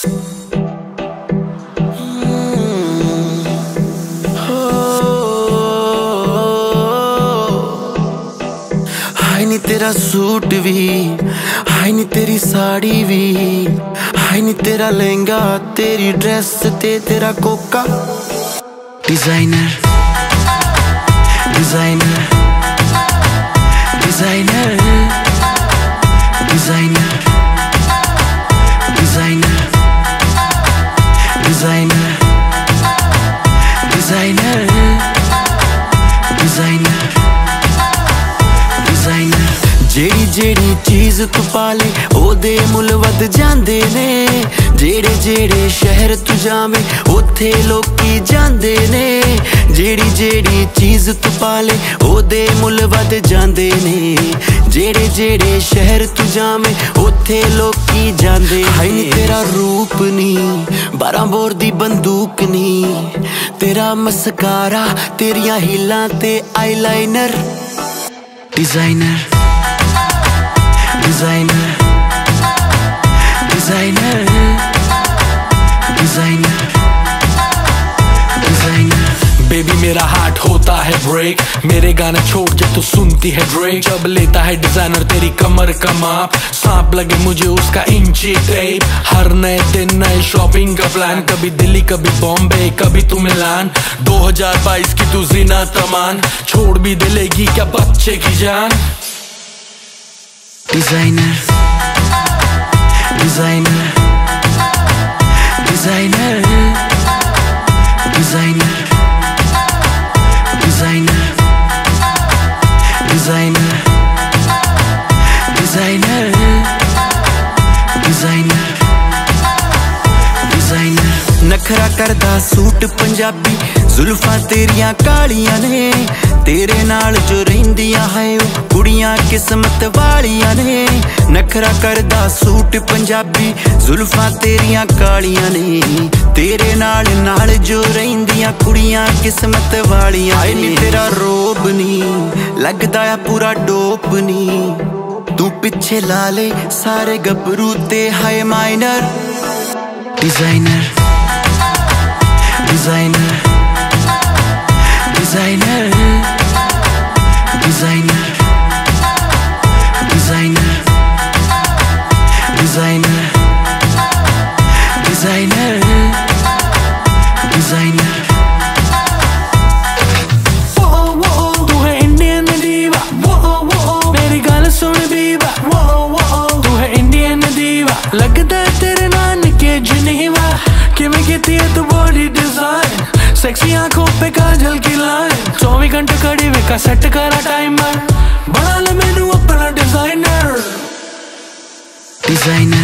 हाय नी तेरा सूट भी, हाय नी तेरी साड़ी भी, हाय नी तेरा लहंगा, तेरी ड्रेस ते तेरा कोका। Designer designer designer designer designer designer designer designer designer. जेड़ी जेड़ी चीज तू पाले ओदे मुल वध जांदे ने, जेड़े जेड़े शहर तू जावे ओथे लोकी जांदे ने। जेड़ी जेड़ी चीज तू पाले ओदे मुल वध जांदे ने, जेड़े जेड़े शहर तू जावे ओथे लोकी जांदे। हाय नी तेरा रूप नी 12 बोर दी बंदूक नी, तेरा मस्कारा तेरियां हीलां ते eyeliner. Designer designer designer designer designer. Baby मेरा हार्ट होता है ब्रेक, मेरे गाने छोड़ जब तू सुनती है ड्रेक। जब लेता है डिजाइनर तेरी कमर का माप, सांप लगे मुझे उसका इंची टेप। हर नए दिन नए शॉपिंग का प्लान, कभी दिल्ली कभी बॉम्बे कभी तू मिलान। 2022 की तू जीना तमान, छोड़ भी दिलेगी क्या बच्चे की जान। Designer designer designer designer designer designer designer designer designer. नखरा करदा सूट पंजाबी, जुल्फां तेरियां कालियां ने, तेरे नाल जो रहिंदियां है ओ कुड़ियां किस्मत वालियां ने। नखरा करदा सूट पंजाबी, जुल्फां तेरियां कालियां ने, तेरे नाल नाल जो रहिंदियां कुड़ियां किस्मत वालियां। हाय नी तेरा रोब नी लगदा आ पूरा डोप नी, तू पिछे ला ले सारे गबरू ते हाय minor. Designer designer designer designer designer designer designer designer. तू है इंडियन दीवा, मेरी गल सुन बीवा। तू है इंडियन दीवा, लगदा तेरे नानके जनेवा। किवें कीती है तू बॉडी डिजाइन, सेक्सी आंखों पे काजल की लाइन। 24 घंटे खड़ी वेका सेट करा टाइमर, बना ले मैनू अपना डिजाइनर। डिजाइनर